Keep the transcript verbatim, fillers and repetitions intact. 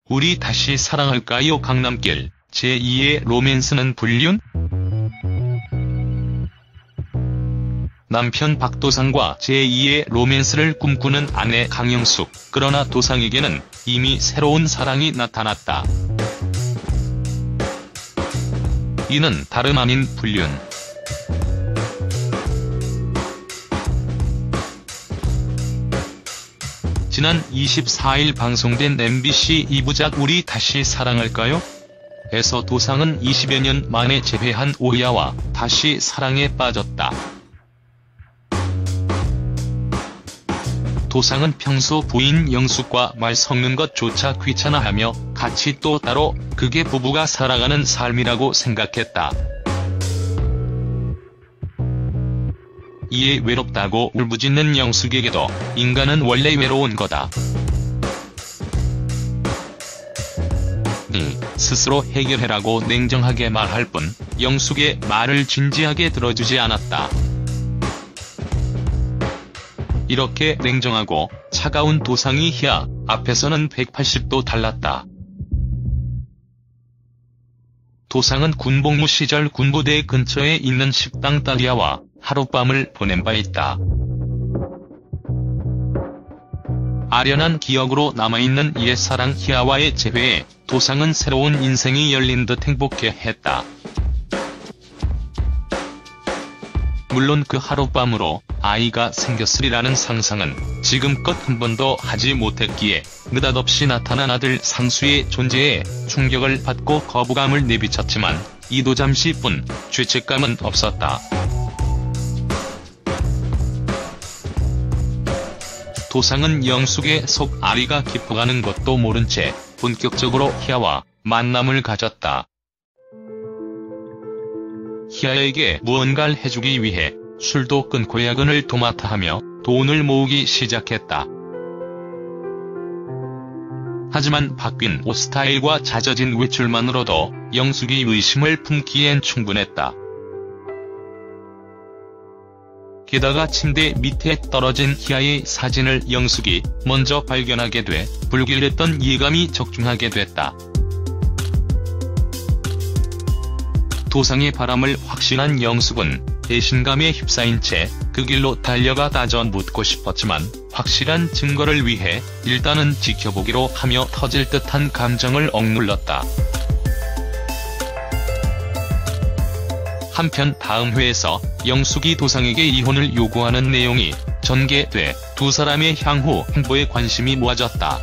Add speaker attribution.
Speaker 1: 우리 다시 사랑할까요? 강남길 제이의 로맨스는 불륜? 남편 박도상과 제이의 로맨스를 꿈꾸는 아내 강영숙. 그러나 도상에게는 이미 새로운 사랑이 나타났다. 이는 다름 아닌 불륜. 지난 이십사일 방송된 엠비씨 이 부작 우리 다시 사랑할까요? 에서 도상은 이십여 년 만에 재회한 오야와 다시 사랑에 빠졌다. 도상은 평소 부인 영숙과 말 섞는 것조차 귀찮아하며 같이 또 따로 그게 부부가 살아가는 삶이라고 생각했다. 이에 외롭다고 울부짖는 영숙에게도 인간은 원래 외로운 거다. 니 스스로 해결해라고 냉정하게 말할 뿐 영숙의 말을 진지하게 들어주지 않았다. 이렇게 냉정하고 차가운 도상이 희아 앞에서는 백팔십 도 달랐다. 도상은 군복무 시절 군부대 근처에 있는 식당 딸이야와 하룻밤을 보낸 바 있다. 아련한 기억으로 남아있는 옛사랑 희아와의 재회에 도상은 새로운 인생이 열린 듯 행복해했다. 물론 그 하룻밤으로 아이가 생겼으리라는 상상은 지금껏 한 번도 하지 못했기에 느닷없이 나타난 아들 상수의 존재에 충격을 받고 거부감을 내비쳤지만 이도 잠시뿐 죄책감은 없었다. 도상은 영숙의 속 아리가 깊어가는 것도 모른 채 본격적으로 희아와 만남을 가졌다. 희아에게 무언가를 해주기 위해 술도 끊고 야근을 도맡아 하며 돈을 모으기 시작했다. 하지만 바뀐 옷 스타일과 잦아진 외출만으로도 영숙이 의심을 품기엔 충분했다. 게다가 침대 밑에 떨어진 희아의 사진을 영숙이 먼저 발견하게 돼 불길했던 예감이 적중하게 됐다. 도상의 바람을 확신한 영숙은 배신감에 휩싸인 채 그 길로 달려가 따져 묻고 싶었지만 확실한 증거를 위해 일단은 지켜보기로 하며 터질 듯한 감정을 억눌렀다. 한편 다음 회에서 영숙이 도상에게 이혼을 요구하는 내용이 전개돼 두 사람의 향후 행보에 관심이 모아졌다.